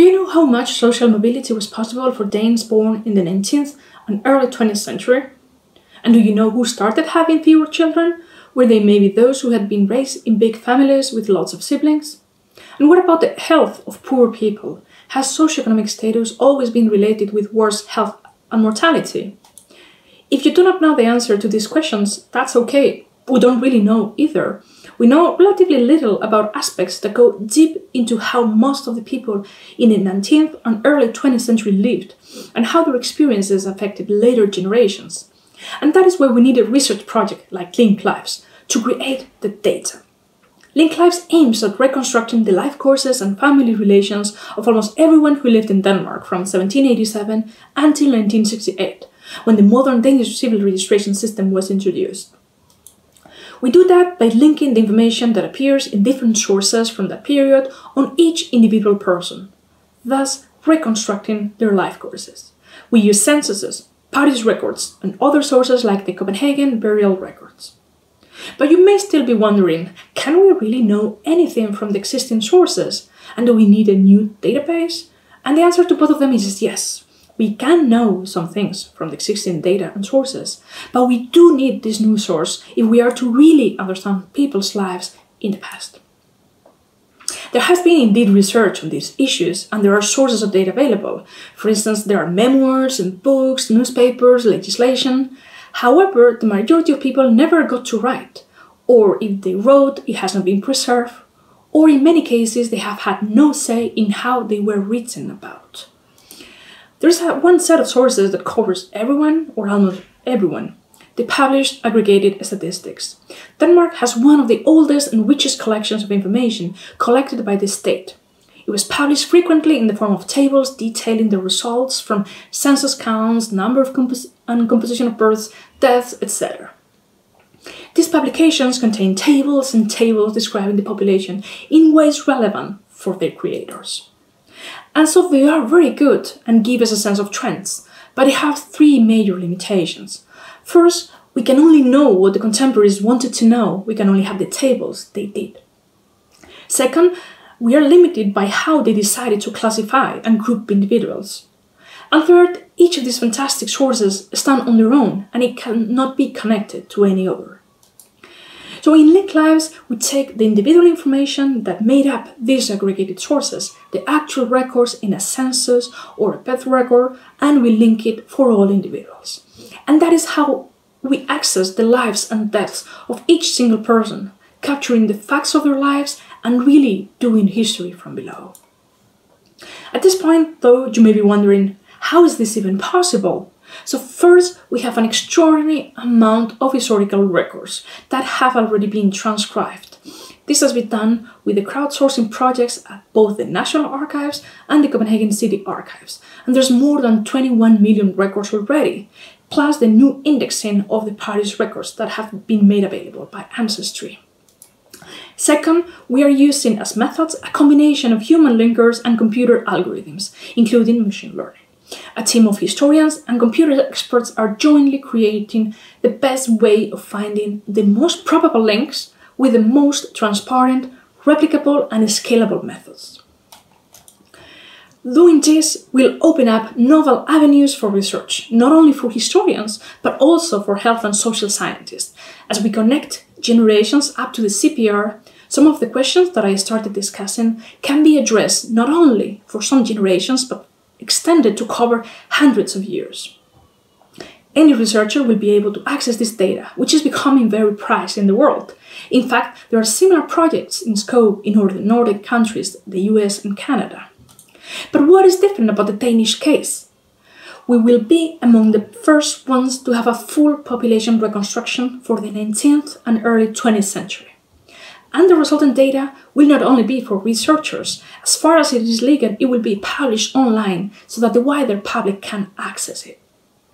Do you know how much social mobility was possible for Danes born in the 19th and early 20th century? And do you know who started having fewer children? Were they maybe those who had been raised in big families with lots of siblings? And what about the health of poor people? Has socioeconomic status always been related with worse health and mortality? If you do not know the answer to these questions, that's okay. We don't really know either. We know relatively little about aspects that go deep into how most of the people in the 19th and early 20th century lived, and how their experiences affected later generations. And that is why we need a research project like Linked Lives to create the data. Linked Lives aims at reconstructing the life courses and family relations of almost everyone who lived in Denmark from 1787 until 1968, when the modern Danish civil registration system was introduced. We do that by linking the information that appears in different sources from that period on each individual person, thus reconstructing their life courses. We use censuses, parish records, and other sources like the Copenhagen burial records. But you may still be wondering, can we really know anything from the existing sources? And do we need a new database? And the answer to both of them is yes. We can know some things from the existing data and sources, but we do need this new source if we are to really understand people's lives in the past. There has been indeed research on these issues, and there are sources of data available. For instance, there are memoirs and books, newspapers, legislation. However, the majority of people never got to write, or if they wrote, it has not been preserved, or in many cases, they have had no say in how they were written about. There's one set of sources that covers everyone, or almost everyone: the published aggregated statistics. Denmark has one of the oldest and richest collections of information collected by the state. It was published frequently in the form of tables detailing the results from census counts, number of and composition of births, deaths, etc. These publications contain tables and tables describing the population in ways relevant for their creators. And so they are very good and give us a sense of trends, but they have three major limitations. First, we can only know what the contemporaries wanted to know. We can only have the tables they did. Second, we are limited by how they decided to classify and group individuals. And third, each of these fantastic sources stand on their own and it cannot be connected to any other. So in Linked Lives, we take the individual information that made up these aggregated sources, the actual records in a census or a birth record, and we link it for all individuals. And that is how we access the lives and deaths of each single person, capturing the facts of their lives and really doing history from below. At this point, though, you may be wondering, how is this even possible? So first, we have an extraordinary amount of historical records that have already been transcribed. This has been done with the crowdsourcing projects at both the National Archives and the Copenhagen City Archives. And there's more than 21 million records already, plus the new indexing of the parish records that have been made available by Ancestry. Second, we are using as methods a combination of human linkers and computer algorithms, including machine learning. A team of historians and computer experts are jointly creating the best way of finding the most probable links with the most transparent, replicable, and scalable methods. Doing this will open up novel avenues for research, not only for historians, but also for health and social scientists. As we connect generations up to the CPR, some of the questions that I started discussing can be addressed not only for some generations, but extended to cover hundreds of years. Any researcher will be able to access this data, which is becoming very prized in the world. In fact, there are similar projects in scope in the Nordic countries, the US and Canada. But what is different about the Danish case? We will be among the first ones to have a full population reconstruction for the 19th and early 20th century. And the resultant data will not only be for researchers. As far as it is legal, it will be published online so that the wider public can access it.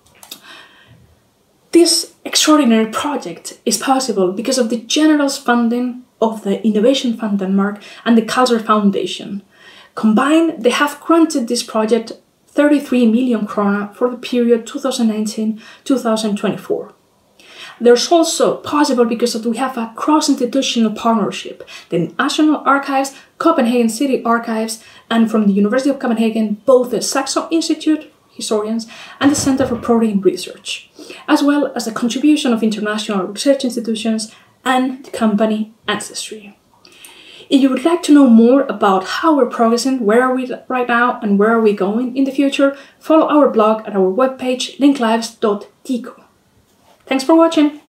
This extraordinary project is possible because of the generous funding of the Innovation Fund Denmark and the Culture Foundation. Combined, they have granted this project 33 million krona for the period 2019-2024. There's also possible because we have a cross-institutional partnership. The National Archives, Copenhagen City Archives, and from the University of Copenhagen, both the Saxo Institute, historians, and the Center for Protein Research, as well as the contribution of international research institutions and the company Ancestry. If you would like to know more about how we're progressing, where are we right now, and where are we going in the future, follow our blog at our webpage linklives.dk. Thanks for watching!